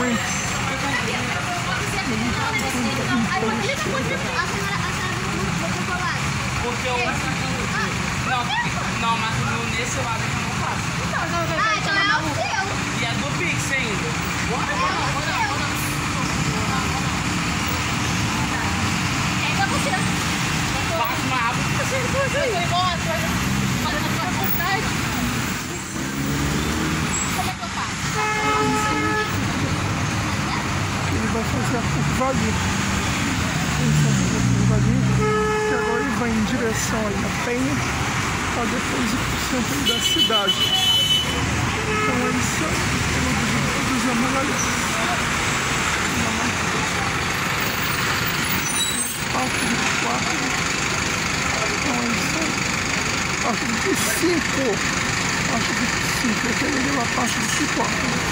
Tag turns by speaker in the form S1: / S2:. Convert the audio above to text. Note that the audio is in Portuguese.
S1: também.
S2: Porque eu não, mas nesse lado eu não faço.
S3: Então é o seu.
S2: E é do Pix ainda.
S3: Pega você.
S2: Faço mais rápido que vocês dois aí.
S3: Como é que eu faço?
S1: Ele vai fazer a curva ali. Ele vai fazer a curva ali. E agora ele vai em direção ali à Penha, para depois ir para o centro da cidade. Então é isso aí. Eu vou produzir uma galera. Parte 24. Então é isso aí. Parte 25. Parte 25. Eu quero ir lá, parte 24.